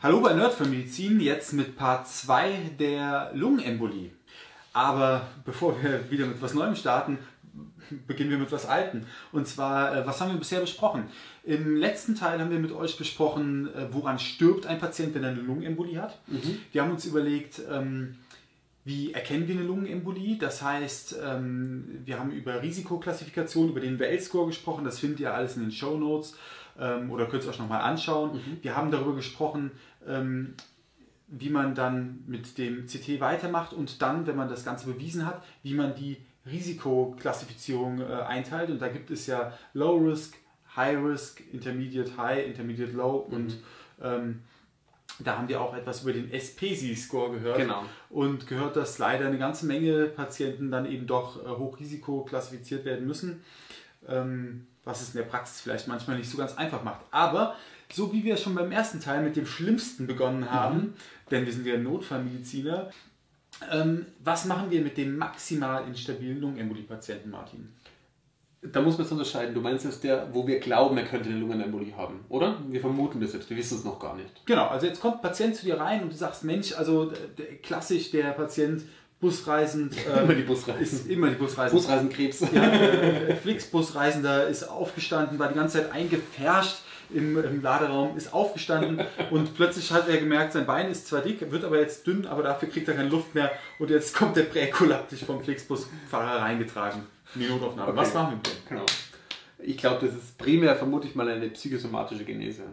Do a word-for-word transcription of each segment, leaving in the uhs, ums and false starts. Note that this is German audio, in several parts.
Hallo bei Nerd für Medizin, jetzt mit Part zwei der Lungenembolie. Aber bevor wir wieder mit was Neuem starten, beginnen wir mit was Alten. Und zwar, was haben wir bisher besprochen? Im letzten Teil haben wir mit euch besprochen, woran stirbt ein Patient, wenn er eine Lungenembolie hat. Mhm. Wir haben uns überlegt, wie erkennen wir eine Lungenembolie? Das heißt, wir haben über Risikoklassifikation, über den W L-Score gesprochen. Das findet ihr alles in den Shownotes oder könnt ihr euch nochmal anschauen. Mhm. Wir haben darüber gesprochen, wie man dann mit dem C T weitermacht und dann, wenn man das Ganze bewiesen hat, wie man die Risikoklassifizierung einteilt. Und da gibt es ja Low Risk, High Risk, Intermediate High, Intermediate Low und mhm. ähm, da haben wir auch etwas über den S P S I-Score gehört. Genau. Und gehört, dass leider eine ganze Menge Patienten dann eben doch Hochrisiko klassifiziert werden müssen. Ähm, was es in der Praxis vielleicht manchmal nicht so ganz einfach macht. Aber so wie wir schon beim ersten Teil mit dem Schlimmsten begonnen haben, mhm. denn wir sind ja Notfallmediziner, ähm, was machen wir mit dem maximal instabilen Lungenembolie-Patienten, Martin? Da muss man es unterscheiden. Du meinst jetzt der, wo wir glauben, er könnte eine Lungenembolie haben, oder? Wir vermuten das jetzt, wir wissen es noch gar nicht. Genau, also jetzt kommt ein Patient zu dir rein und du sagst, Mensch, also der, klassisch der Patient, Busreisend, ähm, immer die Busreisen. Ist immer die Busreisen. Busreisenkrebs. Ja, äh, Flixbusreisender ist aufgestanden, war die ganze Zeit eingepfercht im, im Laderaum, ist aufgestanden und plötzlich hat er gemerkt, sein Bein ist zwar dick, wird aber jetzt dünn, aber dafür kriegt er keine Luft mehr und jetzt kommt der präkolaptisch vom Flixbusfahrer reingetragen in die Notaufnahme. Okay. Was machen wir mit dem? Genau. Ich glaube, das ist primär, vermute ich mal, eine psychosomatische Genese.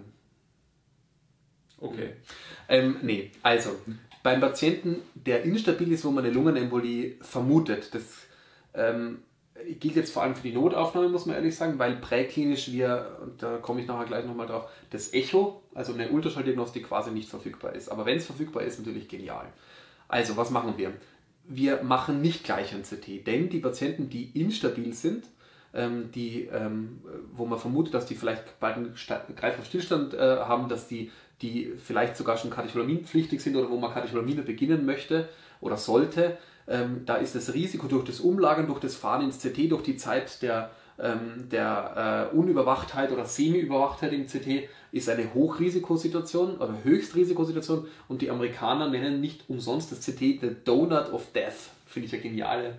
Okay. Ähm, nee, also beim Patienten, der instabil ist, wo man eine Lungenembolie vermutet, das ähm, gilt jetzt vor allem für die Notaufnahme, muss man ehrlich sagen, weil präklinisch wir, und da komme ich nachher gleich nochmal drauf, das Echo, also eine Ultraschalldiagnostik quasi nicht verfügbar ist. Aber wenn es verfügbar ist, natürlich genial. Also, was machen wir? Wir machen nicht gleich ein C T, denn die Patienten, die instabil sind, ähm, die, ähm, wo man vermutet, dass die vielleicht bald einen Kreislaufstillstand äh, haben, dass die die vielleicht sogar schon katecholaminpflichtig sind oder wo man Katecholamine beginnen möchte oder sollte, ähm, da ist das Risiko durch das Umlagern, durch das Fahren ins C T, durch die Zeit der, ähm, der äh, Unüberwachtheit oder Semi-Überwachtheit im C T, ist eine Hochrisikosituation oder Höchstrisikosituation und die Amerikaner nennen nicht umsonst das C T the Donut of Death. Finde ich ja geniale.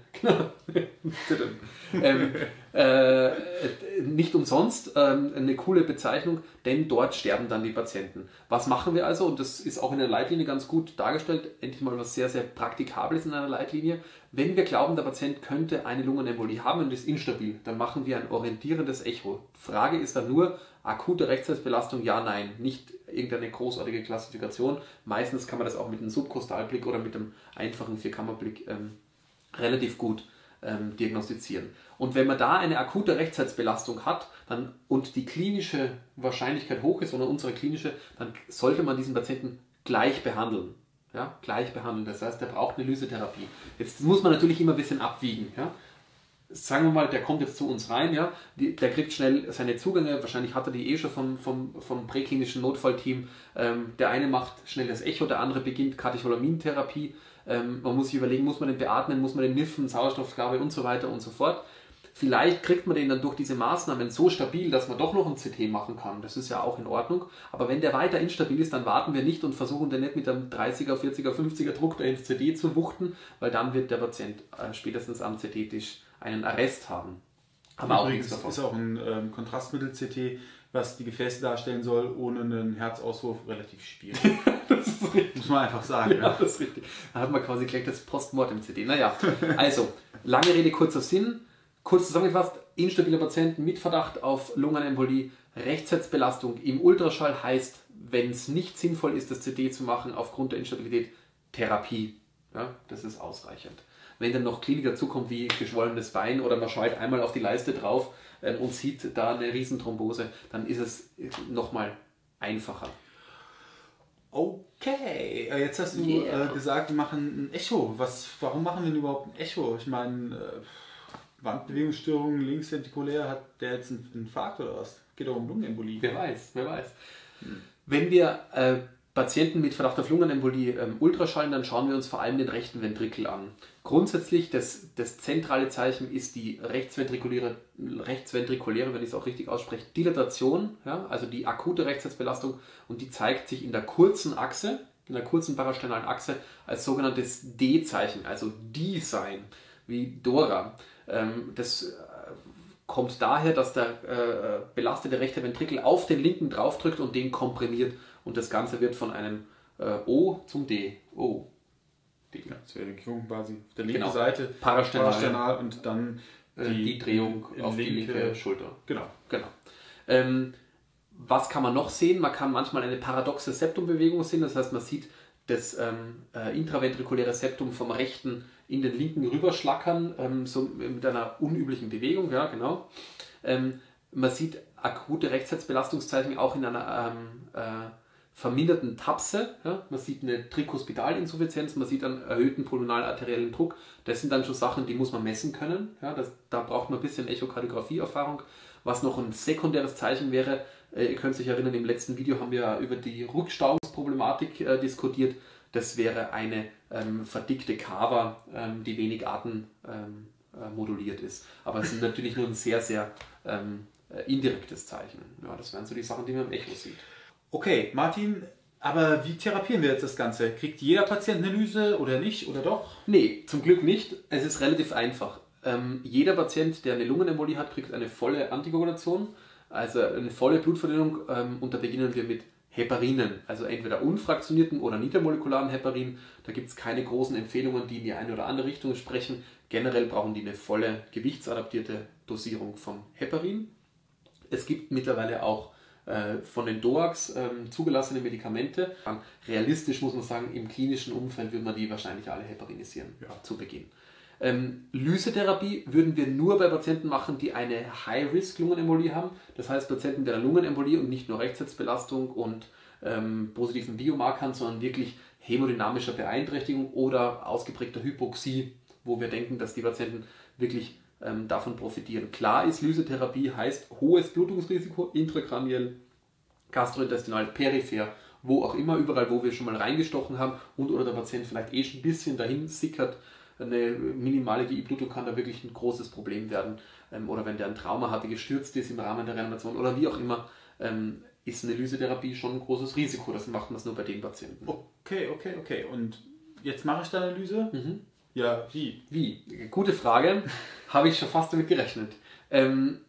ähm, äh, nicht umsonst ähm, eine coole Bezeichnung, denn dort sterben dann die Patienten. Was machen wir also? Und das ist auch in der Leitlinie ganz gut dargestellt. Endlich mal was sehr, sehr Praktikables in einer Leitlinie. Wenn wir glauben, der Patient könnte eine Lungenembolie haben und ist instabil, dann machen wir ein orientierendes Echo. Frage ist dann nur, akute Rechtsherzbelastung, ja, nein. Nicht irgendeine großartige Klassifikation. Meistens kann man das auch mit einem Subkostalblick oder mit einem einfachen Vierkammerblick ähm, relativ gut ähm, diagnostizieren. Und wenn man da eine akute Rechtsherzbelastung hat dann, und die klinische Wahrscheinlichkeit hoch ist oder unsere klinische, dann sollte man diesen Patienten gleich behandeln. Ja, gleich behandeln. Das heißt, der braucht eine Lysetherapie. Jetzt muss man natürlich immer ein bisschen abwiegen. Ja? Sagen wir mal, der kommt jetzt zu uns rein, ja, die, der kriegt schnell seine Zugänge, wahrscheinlich hat er die eh schon vom, vom, vom präklinischen Notfallteam. Ähm, der eine macht schnell das Echo, der andere beginnt Katecholamintherapie. Ähm, man muss sich überlegen, muss man den beatmen, muss man den niffen, Sauerstoffgabe und so weiter und so fort. Vielleicht kriegt man den dann durch diese Maßnahmen so stabil, dass man doch noch ein C T machen kann. Das ist ja auch in Ordnung. Aber wenn der weiter instabil ist, dann warten wir nicht und versuchen den nicht mit einem dreißiger, vierziger, fünfziger Druck da ins C T zu wuchten, weil dann wird der Patient äh, spätestens am C T-Tisch einen Arrest haben. Aber auch nichts davon. Ist auch ein ähm, Kontrastmittel-C T, was die Gefäße darstellen soll, ohne einen Herzauswurf relativ schwierig. Das ist richtig. Muss man einfach sagen. Ja, ja, das ist richtig. Da hat man quasi gleich das Postmortem-C T. Naja, also, lange Rede, kurzer Sinn. Kurz zusammengefasst, instabiler Patient mit Verdacht auf Lungenembolie, Rechtsherzbelastung im Ultraschall heißt, wenn es nicht sinnvoll ist, das C T zu machen aufgrund der Instabilität, Therapie. Ja, das ist ausreichend. Wenn dann noch Klinik dazukommt wie geschwollenes Bein oder man schaut einmal auf die Leiste drauf äh, und sieht da eine Riesenthrombose, dann ist es nochmal einfacher. Okay, jetzt hast du yeah. äh, gesagt, wir machen ein Echo. Was, warum machen wir denn überhaupt ein Echo? Ich meine, äh, Wandbewegungsstörungen linksventrikulär, hat der jetzt einen Infarkt oder was? Geht doch um Lungenembolie. Wer weiß, wer weiß. Hm. Wenn wir äh, Patienten mit Verdacht auf Lungenembolie ähm, Ultraschallen, dann schauen wir uns vor allem den rechten Ventrikel an. Grundsätzlich, das, das zentrale Zeichen ist die rechtsventrikuläre, rechtsventrikuläre, wenn ich es auch richtig ausspreche, Dilatation, ja, also die akute Rechtsherzbelastung, und die zeigt sich in der kurzen Achse, in der kurzen parasternalen Achse als sogenanntes D-Zeichen, also D-Sign, wie Dora. Ähm, das äh, kommt daher, dass der äh, belastete rechte Ventrikel auf den linken draufdrückt und den komprimiert. Und das Ganze wird von einem äh, O zum D. O. D. Ja, das wäre die Drehung quasi auf der linken Genau. Seite, Parasternal, parasternal und dann die, die Drehung auf linke, die linke Schulter. Genau. genau. Ähm, was kann man noch sehen? Man kann manchmal eine paradoxe Septumbewegung sehen. Das heißt, man sieht das ähm, äh, intraventrikuläre Septum vom rechten in den linken rüberschlackern, ähm, so mit einer unüblichen Bewegung. Ja, genau. Ähm, man sieht akute Rechtsherzbelastungszeichen auch in einer ähm, äh, verminderten Tapse. Ja? Man sieht eine Trikospitalinsuffizienz, man sieht einen erhöhten pulmonalarteriellen Druck. Das sind dann schon Sachen, die muss man messen können. Ja? Das, da braucht man ein bisschen Echokardiographie-Erfahrung. Was noch ein sekundäres Zeichen wäre, äh, ihr könnt euch erinnern, im letzten Video haben wir über die Rückstauungsproblematik äh, diskutiert. Das wäre eine ähm, verdickte Kava, ähm, die wenig Atem ähm, äh, moduliert ist. Aber es ist natürlich nur ein sehr, sehr ähm, indirektes Zeichen. Ja, das wären so die Sachen, die man im Echo sieht. Okay, Martin, aber wie therapieren wir jetzt das Ganze? Kriegt jeder Patient eine Lyse oder nicht oder doch? Nee, zum Glück nicht. Es ist relativ einfach. Ähm, jeder Patient, der eine Lungenembolie hat, kriegt eine volle Antikoagulation, also eine volle Blutverdünnung, ähm, und da beginnen wir mit Heparinen, also entweder unfraktionierten oder niedermolekularen Heparin. Da gibt es keine großen Empfehlungen, die in die eine oder andere Richtung sprechen. Generell brauchen die eine volle gewichtsadaptierte Dosierung von Heparin. Es gibt mittlerweile auch äh, von den D O A Cs ähm, zugelassene Medikamente. Realistisch muss man sagen, im klinischen Umfeld würde man die wahrscheinlich alle heparinisieren, ja, zu Beginn. Ähm, Lysetherapie würden wir nur bei Patienten machen, die eine High-Risk-Lungenembolie haben. Das heißt Patienten mit einer Lungenembolie und nicht nur Rechtsherzbelastung und ähm, positiven Biomarkern, sondern wirklich hämodynamischer Beeinträchtigung oder ausgeprägter Hypoxie, wo wir denken, dass die Patienten wirklich ähm, davon profitieren. Klar ist, Lysetherapie heißt hohes Blutungsrisiko, intrakraniell, gastrointestinal, peripher, wo auch immer, überall, wo wir schon mal reingestochen haben und oder der Patient vielleicht eh schon ein bisschen dahin sickert. Eine minimale G I-Blutung kann da wirklich ein großes Problem werden. Ähm, oder wenn der ein Trauma hatte, gestürzt ist im Rahmen der Reanimation oder wie auch immer, ähm, ist eine Lysetherapie schon ein großes Risiko. Das macht man es nur bei den Patienten. Okay, okay, okay. Und jetzt mache ich da eine Lyse? Mhm. Ja, wie? Wie? Gute Frage. Habe ich schon fast damit gerechnet. Ähm,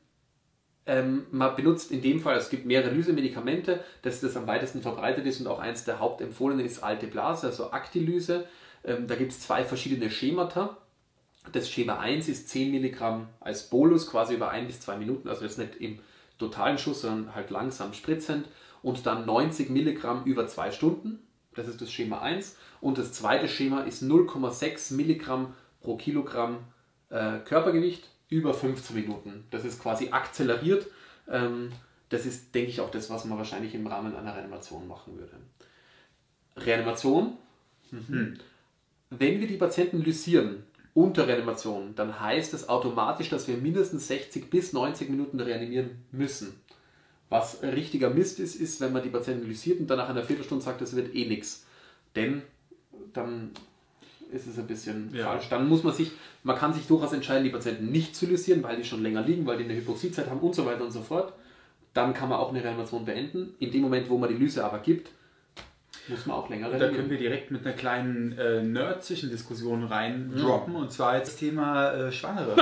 ähm, man benutzt in dem Fall, es gibt mehrere Lysemedikamente, das das am weitesten verbreitet ist und auch eins der hauptempfohlenen ist Alteplase, also Actilyse. Ähm, da gibt es zwei verschiedene Schemata. Das Schema eins ist zehn Milligramm als Bolus, quasi über ein bis zwei Minuten, also jetzt nicht im totalen Schuss, sondern halt langsam spritzend. Und dann neunzig Milligramm über zwei Stunden. Das ist das Schema eins. Und das zweite Schema ist null Komma sechs Milligramm pro Kilogramm äh, Körpergewicht über fünfzehn Minuten. Das ist quasi akzeleriert. Ähm, das ist, denke ich, auch das, was man wahrscheinlich im Rahmen einer Reanimation machen würde. Reanimation. Mhm. Wenn wir die Patienten lysieren unter Reanimation, dann heißt das automatisch, dass wir mindestens sechzig bis neunzig Minuten reanimieren müssen. Was richtiger Mist ist, ist, wenn man die Patienten lysiert und dann nach einer Viertelstunde sagt, das wird eh nichts. Denn dann ist es ein bisschen ja. falsch. Dann muss man sich, man kann sich durchaus entscheiden, die Patienten nicht zu lysieren, weil die schon länger liegen, weil die eine Hypoxiezeit haben und so weiter und so fort. Dann kann man auch eine Reanimation beenden. In dem Moment, wo man die Lyse aber gibt, muss man auch länger reanimieren. Da können wir direkt mit einer kleinen äh, Nerd-Zwischendiskussion rein droppen, mhm. und zwar jetzt das Thema äh, Schwangere.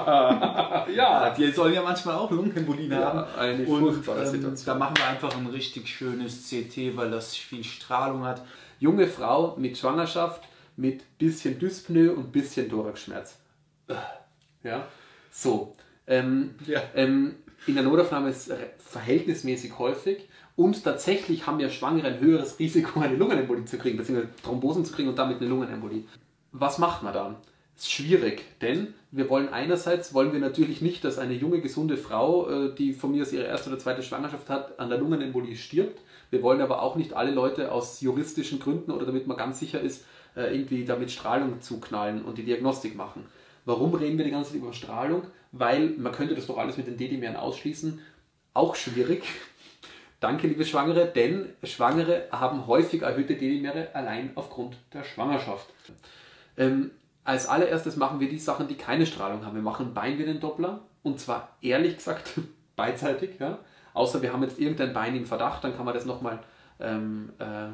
Ja, die sollen ja manchmal auch Lungenembolien ja, haben. Eine und ähm, da machen wir einfach ein richtig schönes C T, weil das viel Strahlung hat. Junge Frau mit Schwangerschaft, mit bisschen Dyspnoe und bisschen Thoraxschmerz. Ja, so. Ähm, ja. Ähm, in der Notaufnahme ist es verhältnismäßig häufig. Und tatsächlich haben ja Schwangere ein höheres Risiko, eine Lungenembolie zu kriegen, beziehungsweise Thrombosen zu kriegen und damit eine Lungenembolie. Was macht man da? Ist schwierig, denn wir wollen einerseits, wollen wir natürlich nicht, dass eine junge, gesunde Frau, die von mir aus ihre erste oder zweite Schwangerschaft hat, an der Lungenembolie stirbt. Wir wollen aber auch nicht alle Leute aus juristischen Gründen oder damit man ganz sicher ist, irgendwie damit Strahlung zuknallen und die Diagnostik machen. Warum reden wir die ganze Zeit über Strahlung? Weil man könnte das doch alles mit den D-Dimeren ausschließen. Auch schwierig. Danke, liebe Schwangere, denn Schwangere haben häufig erhöhte Dedimere allein aufgrund der Schwangerschaft. Ähm, als allererstes machen wir die Sachen, die keine Strahlung haben. Wir machen Beinvenendoppler und zwar ehrlich gesagt beidseitig. Ja? Außer wir haben jetzt irgendein Bein im Verdacht, dann kann man das nochmal ähm, äh,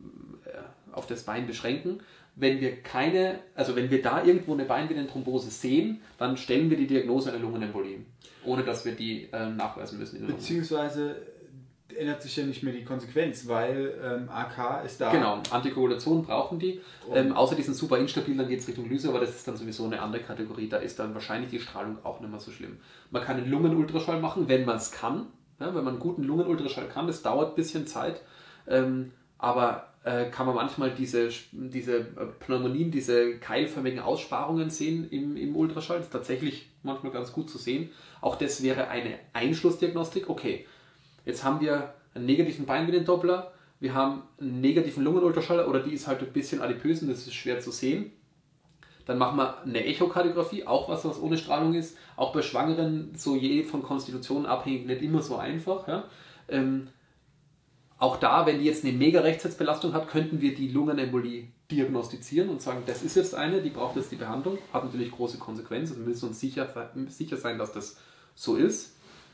auf das Bein beschränken. Wenn wir keine, also wenn wir da irgendwo eine Beinvenenthrombose sehen, dann stellen wir die Diagnose einer Lungenembolie, ohne dass wir die äh, nachweisen müssen. Beziehungsweise ändert sich ja nicht mehr die Konsequenz, weil ähm, A K ist da. Genau, Antikoagulation brauchen die. Ähm, außer die sind super instabil, dann geht es Richtung Lyse, aber das ist dann sowieso eine andere Kategorie. Da ist dann wahrscheinlich die Strahlung auch nicht mehr so schlimm. Man kann einen Lungenultraschall machen, wenn man es kann. Ja, wenn man einen guten Lungenultraschall kann, das dauert ein bisschen Zeit. Ähm, aber äh, kann man manchmal diese, diese Pneumonien, diese keilförmigen Aussparungen sehen im, im Ultraschall. Das ist tatsächlich manchmal ganz gut zu sehen. Auch das wäre eine Einschlussdiagnostik. Okay, jetzt haben wir einen negativen Beinvenendoppler, wir haben einen negativen Lungenultraschall oder die ist halt ein bisschen adipös und das ist schwer zu sehen. Dann machen wir eine Echokardiographie, auch was, was ohne Strahlung ist. Auch bei Schwangeren, so je von Konstitution abhängig, nicht immer so einfach. Ja. Ähm, auch da, wenn die jetzt eine Mega-Rechtsherzbelastung hat, könnten wir die Lungenembolie diagnostizieren und sagen, das ist jetzt eine, die braucht jetzt die Behandlung. Hat natürlich große Konsequenzen, wir müssen uns sicher, sicher sein, dass das so ist.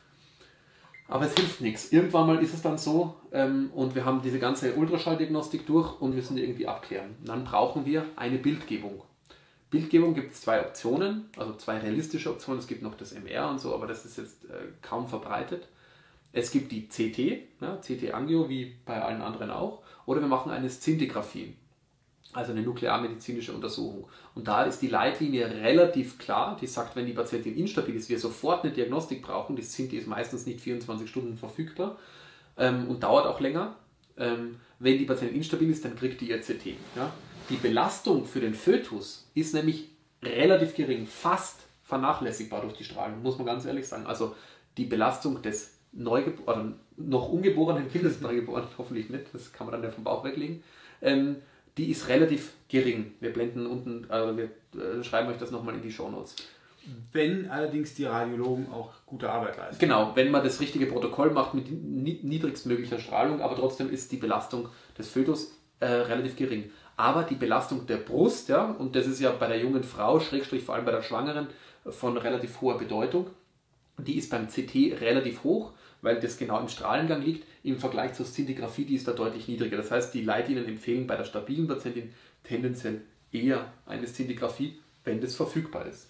Aber es hilft nichts. Irgendwann mal ist es dann so ähm, und wir haben diese ganze Ultraschalldiagnostik durch und müssen die irgendwie abklären. Und dann brauchen wir eine Bildgebung. Bildgebung gibt es zwei Optionen, also zwei realistische Optionen. Es gibt noch das M R und so, aber das ist jetzt äh, kaum verbreitet. Es gibt die C T, ja, C T-Angio, wie bei allen anderen auch. Oder wir machen eine Szintigraphie, also eine nuklearmedizinische Untersuchung. Und da ist die Leitlinie relativ klar. Die sagt, wenn die Patientin instabil ist, wir sofort eine Diagnostik brauchen. Die Szinti ist meistens nicht vierundzwanzig Stunden verfügbar ähm, und dauert auch länger. Ähm, wenn die Patientin instabil ist, dann kriegt die ihr C T. Ja? Die Belastung für den Fötus ist nämlich relativ gering, fast vernachlässigbar durch die Strahlung, muss man ganz ehrlich sagen. Also die Belastung des Neugeb- oder noch ungeborenen Kindes, neugeborenen hoffentlich nicht, das kann man dann ja vom Bauch weglegen, ähm, die ist relativ gering. Wir blenden unten, also wir äh, schreiben euch das nochmal in die Shownotes. Wenn allerdings die Radiologen auch gute Arbeit leisten. Genau, wenn man das richtige Protokoll macht mit niedrigstmöglicher Strahlung, aber trotzdem ist die Belastung des Fötus äh, relativ gering. Aber die Belastung der Brust, ja, und das ist ja bei der jungen Frau, Schrägstrich vor allem bei der Schwangeren, von relativ hoher Bedeutung, die ist beim C T relativ hoch, weil das genau im Strahlengang liegt, im Vergleich zur Szintigraphie, die ist da deutlich niedriger. Das heißt, die Leitlinien empfehlen bei der stabilen Patientin tendenziell eher eine Szintigraphie, wenn das verfügbar ist.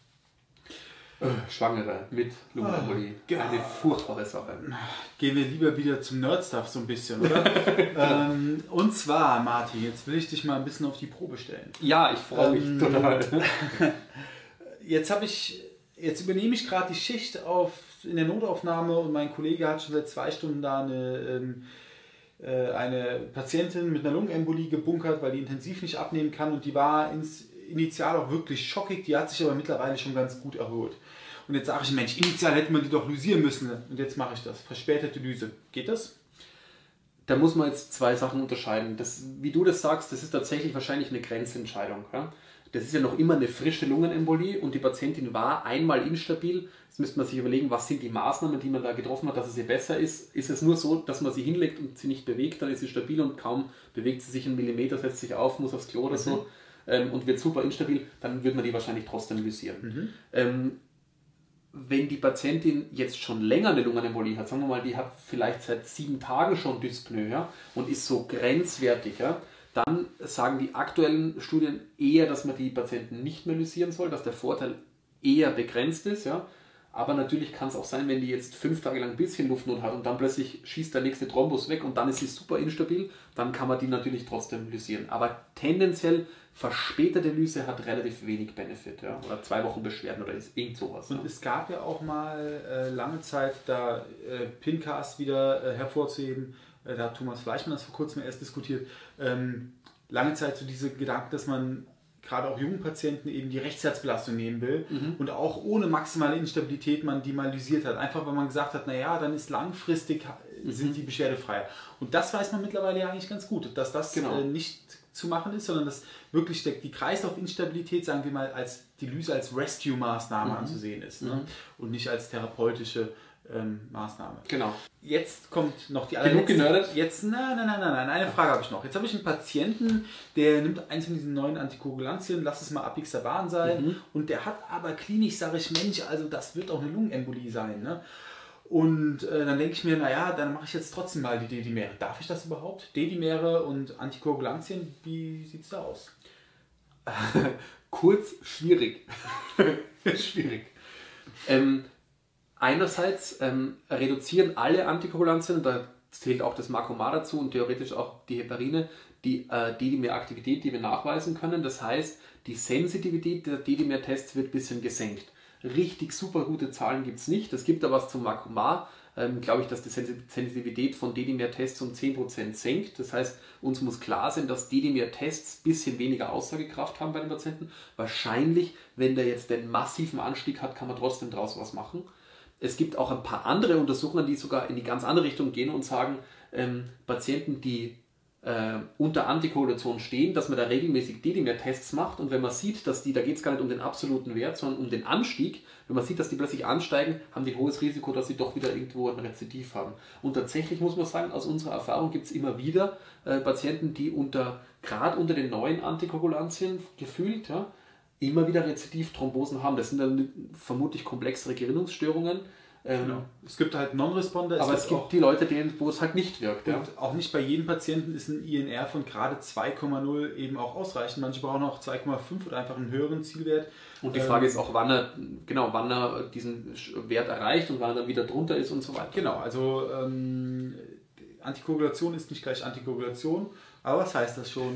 Äh, Schwangere mit Lungenembolie, oh, eine furchtbare Sache. Gehen wir lieber wieder zum Nerd-Stuff so ein bisschen, oder? ähm, und zwar, Martin, jetzt will ich dich mal ein bisschen auf die Probe stellen. Ja, ich freue mich ähm, total. Jetzt habe ich... Jetzt übernehme ich gerade die Schicht auf, in der Notaufnahme und mein Kollege hat schon seit zwei Stunden da eine, ähm, äh, eine Patientin mit einer Lungenembolie gebunkert, weil die intensiv nicht abnehmen kann und die war ins, initial auch wirklich schockig, die hat sich aber mittlerweile schon ganz gut erholt. Und jetzt sage ich, Mensch, initial hätte man die doch lysieren müssen und jetzt mache ich das. Verspätete Lyse. Geht das? Da muss man jetzt zwei Sachen unterscheiden. Das, wie du das sagst, das ist tatsächlich wahrscheinlich eine Grenzentscheidung. Ja? Das ist ja noch immer eine frische Lungenembolie und die Patientin war einmal instabil. Jetzt müsste man sich überlegen, was sind die Maßnahmen, die man da getroffen hat, dass es ihr besser ist. Ist es nur so, dass man sie hinlegt und sie nicht bewegt, dann ist sie stabil und kaum bewegt sie sich einen Millimeter, setzt sich auf, muss aufs Klo oder so mhm. ähm, und wird super instabil, dann würde man die wahrscheinlich trotzdem lysieren. Mhm. Ähm, wenn die Patientin jetzt schon länger eine Lungenembolie hat, sagen wir mal, die hat vielleicht seit sieben Tagen schon Dyspnoe, ja, und ist so grenzwertig, ja, dann sagen die aktuellen Studien eher, dass man die Patienten nicht mehr lysieren soll, dass der Vorteil eher begrenzt ist. Ja? Aber natürlich kann es auch sein, wenn die jetzt fünf Tage lang ein bisschen Luftnot hat und dann plötzlich schießt der nächste Thrombus weg und dann ist sie super instabil, dann kann man die natürlich trotzdem lysieren. Aber tendenziell verspätete Lyse hat relativ wenig Benefit. Ja? Oder zwei Wochen Beschwerden oder irgend sowas. Und ja. Es gab ja auch mal äh, lange Zeit, da äh, Pincast wieder äh, hervorzuheben, da hat Thomas Fleischmann das vor kurzem erst diskutiert, ähm, lange Zeit so diese Gedanken, dass man gerade auch jungen Patienten eben die Rechtsherzbelastung nehmen will mhm. und auch ohne maximale Instabilität man die mal lysiert hat. Einfach weil man gesagt hat, naja, dann ist langfristig, mhm. sind die beschwerdefrei. Und das weiß man mittlerweile ja eigentlich ganz gut, dass das genau. äh, nicht zu machen ist, sondern dass wirklich die Kreislaufinstabilität, sagen wir mal, als die Lyse als Rescue-Maßnahme mhm. anzusehen ist, ne? Und nicht als therapeutische ähm, Maßnahme. Genau. Jetzt kommt noch die Genug genördet? Jetzt, nein, nein, nein, nein, nein, eine Frage habe ich noch. Jetzt habe ich einen Patienten, der nimmt eins von diesen neuen Antikoagulantien, lass es mal Apixaban sein, mhm. und der hat aber klinisch, sage ich, Mensch, also das wird auch eine Lungenembolie sein. Ne? Und äh, dann denke ich mir, naja, dann mache ich jetzt trotzdem mal die Dedimere. Darf ich das überhaupt? Dedimere und Antikoagulantien, wie sieht es da aus? Kurz, schwierig. schwierig. Ähm, einerseits ähm, reduzieren alle Antikoagulantien, da zählt auch das Macomar dazu und theoretisch auch die Heparine, die äh, Dedimer-Aktivität, die wir nachweisen können. Das heißt, die Sensitivität der Dedimer-Tests wird ein bisschen gesenkt. Richtig super gute Zahlen gibt es nicht. Es gibt da was zum Macomar. Ähm, glaube ich, dass die Sensitivität von Dedimer-Tests um zehn Prozent senkt. Das heißt, uns muss klar sein, dass Dedimer-Tests ein bisschen weniger Aussagekraft haben bei den Patienten. Wahrscheinlich, wenn der jetzt den massiven Anstieg hat, kann man trotzdem daraus was machen. Es gibt auch ein paar andere Untersuchungen, die sogar in die ganz andere Richtung gehen und sagen, ähm, Patienten, die äh, unter Antikoagulation stehen, dass man da regelmäßig Dedimer-Tests macht, und wenn man sieht, dass die, da geht es gar nicht um den absoluten Wert, sondern um den Anstieg, wenn man sieht, dass die plötzlich ansteigen, haben die ein hohes Risiko, dass sie doch wieder irgendwo ein Rezidiv haben. Und tatsächlich muss man sagen, aus unserer Erfahrung gibt es immer wieder äh, Patienten, die unter, gerade unter den neuen Antikoagulantien gefühlt, ja, immer wieder Rezidivthrombosen haben. Das sind dann vermutlich komplexere Gerinnungsstörungen. Ähm, genau. Es gibt halt Non-Responder. Aber es gibt auch die Leute, denen, wo es halt nicht wirkt. Und ja. auch nicht bei jedem Patienten ist ein I N R von gerade zwei Komma null eben auch ausreichend. Manche brauchen auch zwei Komma fünf oder einfach einen höheren Zielwert. Und die Frage ähm, ist auch, wann er, genau, wann er diesen Wert erreicht und wann er dann wieder drunter ist und so weiter. Genau, also ähm, Antikoagulation ist nicht gleich Antikoagulation, aber was heißt das schon?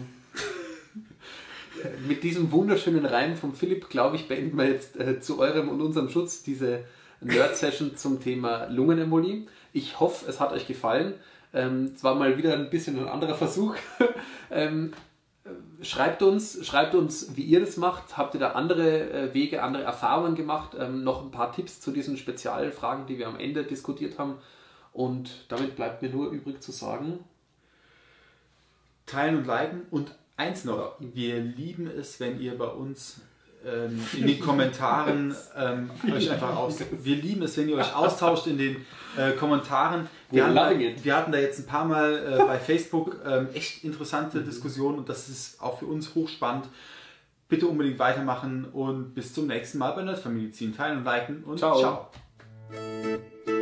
Mit diesem wunderschönen Reim von Philipp, glaube ich, beenden wir jetzt äh, zu eurem und unserem Schutz diese Nerd-Session zum Thema Lungenembolie. Ich hoffe, es hat euch gefallen. Ähm, es war mal wieder ein bisschen ein anderer Versuch. ähm, schreibt uns, schreibt uns, wie ihr das macht. Habt ihr da andere äh, Wege, andere Erfahrungen gemacht? Ähm, noch ein paar Tipps zu diesen Spezialfragen, die wir am Ende diskutiert haben. Und damit bleibt mir nur übrig zu sagen: Teilen und liken. Und eins noch, wir lieben es, wenn ihr bei uns ähm, in den Kommentaren ähm, euch einfach aus. Wir lieben es, wenn ihr euch austauscht in den äh, Kommentaren. Wir hatten, da, wir hatten da jetzt ein paar Mal äh, bei Facebook ähm, echt interessante Diskussionen, und das ist auch für uns hochspannend. Bitte unbedingt weitermachen und bis zum nächsten Mal bei Nerdfamilien. Teilen und liken und ciao. ciao.